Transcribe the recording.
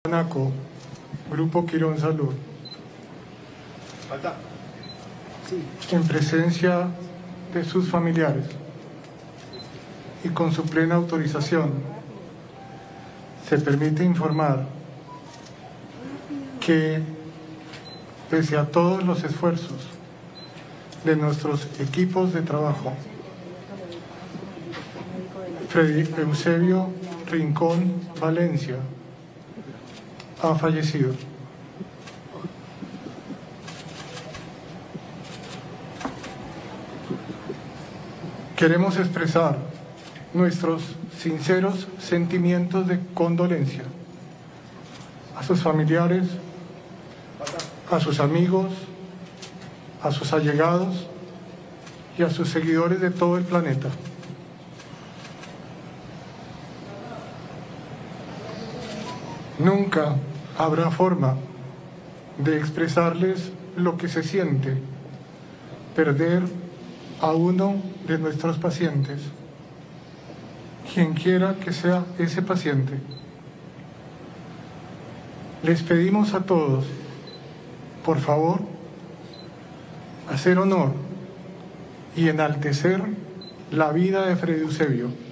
Anaco, Grupo Quirón Salud. En presencia de sus familiares y con su plena autorización, se permite informar que, pese a todos los esfuerzos de nuestros equipos de trabajo, Freddy Eusebio Rincón Valencia ha fallecido. Queremos expresar nuestros sinceros sentimientos de condolencia a sus familiares, a sus amigos, a sus allegados y a sus seguidores de todo el planeta. Nunca habrá forma de expresarles lo que se siente perder a uno de nuestros pacientes, quien quiera que sea ese paciente. Les pedimos a todos, por favor, hacer honor y enaltecer la vida de Freddy Eusebio.